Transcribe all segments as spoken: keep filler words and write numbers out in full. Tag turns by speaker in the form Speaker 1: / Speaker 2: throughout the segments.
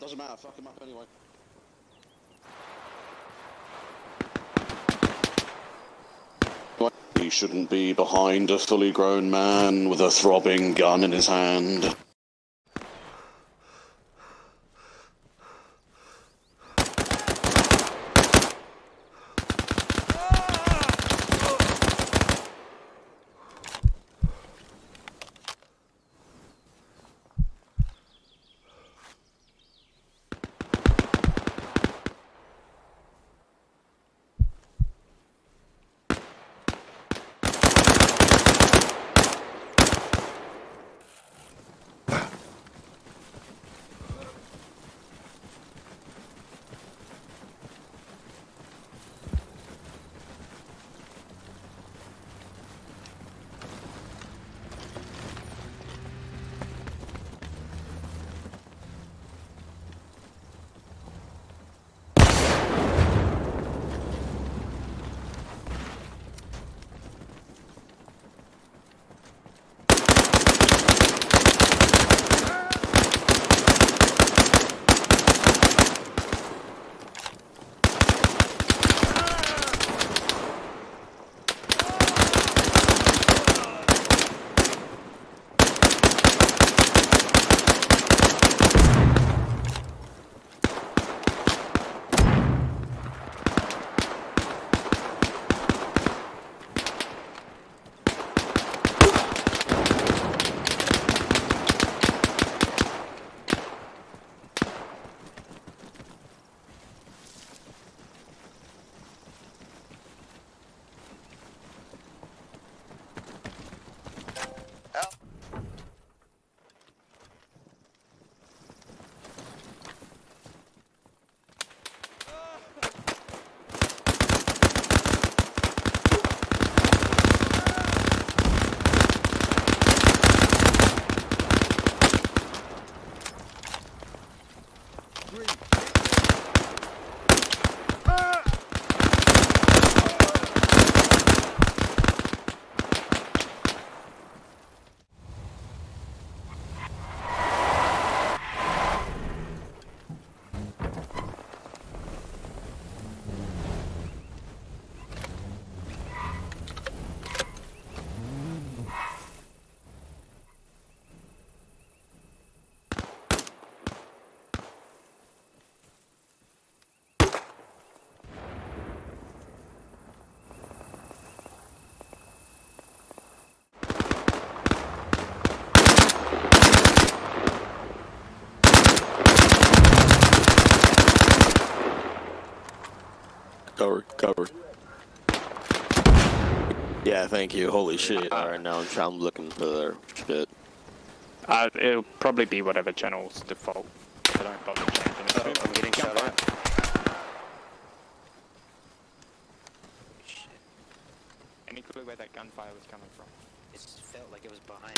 Speaker 1: Doesn't matter, fuck him up anyway. He shouldn't be behind a fully grown man with a throbbing gun in his hand.
Speaker 2: Cover, cover. Yeah, thank you. Holy shit. Alright, now I'm, I'm looking for their shit.
Speaker 3: Uh, it'll probably be whatever channel's default. I don't bother changing it.
Speaker 4: Oh, I'm getting shot at. Shit.
Speaker 3: Any clue where that gunfire was coming from?
Speaker 4: It felt like it was behind.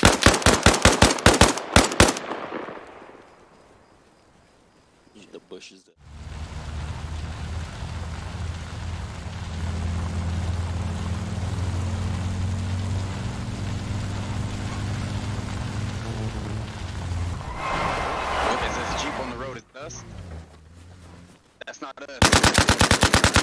Speaker 2: The bushes.
Speaker 5: There's a Jeep on the road, it's us. That's not us.